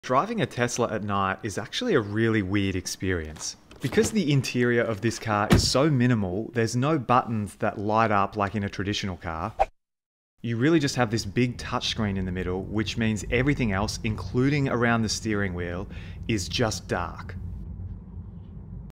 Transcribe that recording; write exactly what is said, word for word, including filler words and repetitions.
Driving a Tesla at night is actually a really weird experience. Because the interior of this car is so minimal, there's no buttons that light up like in a traditional car. You really just have this big touchscreen in the middle, which means everything else, including around the steering wheel, is just dark.